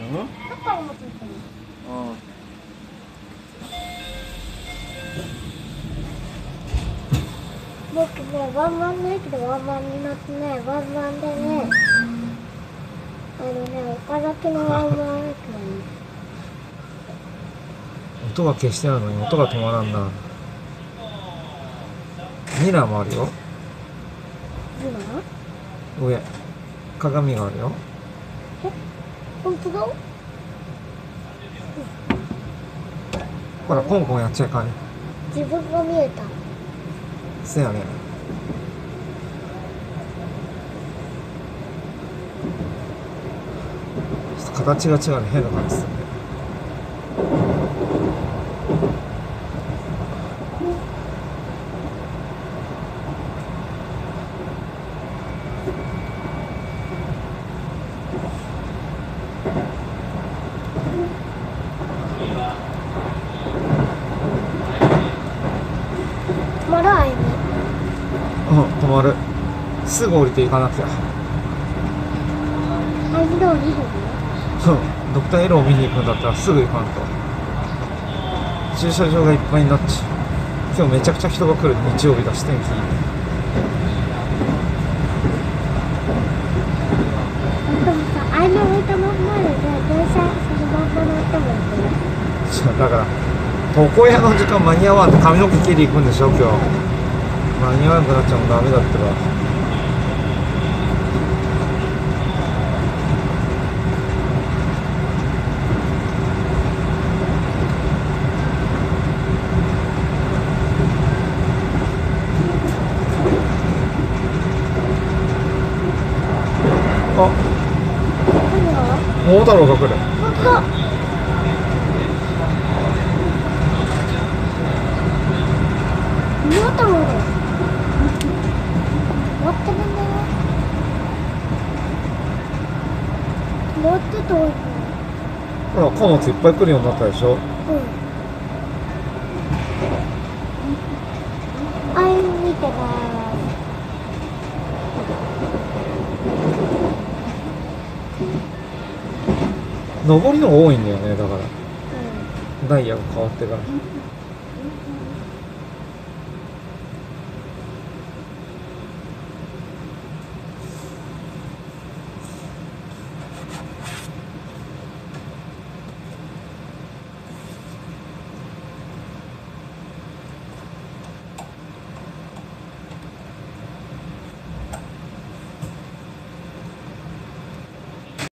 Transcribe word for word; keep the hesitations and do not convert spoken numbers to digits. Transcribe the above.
パパもついてる。 うん。 僕ね、ワンワンの駅でワンワンに乗ってね、ワンワンでね、あのね、岡崎のワンワン駅なの。 音が消してあるのに音が止まらんな。ミラーもあるよ。 今？ 上鏡があるよ。 え、本当だ？ ほらコンコンやっちゃいかんよ。 自分が見えた。 せやね。ちょっと形が違うね。変な感じするね。 まだあいみ。 うん、止まる。すぐ降りていかなくちゃ。 あいみどうにへんの？ うん、ドクターエロを見に行くんだったらすぐ行かんと。駐車場がいっぱいになっちゃう。今日めちゃくちゃ人が来る日曜日だし天気いいね。 でもさ、あいみ置いたまんまでね、電車そのまんま乗ってもいいよ。 だから床屋の時間間に合わんと髪の毛切り行くんでしょ今日。間に合わなくなっちゃうもダメだってば。あ、 何が？ 桃太郎が来る。 本当だ。桃太郎だよ。持ってるんだよ。持ってといて。 ほら貨物いっぱい来るようになったでしょ。 うん。あい見てな上りの方が多いんだよね。だからい。うん。 ダイヤが変わってから。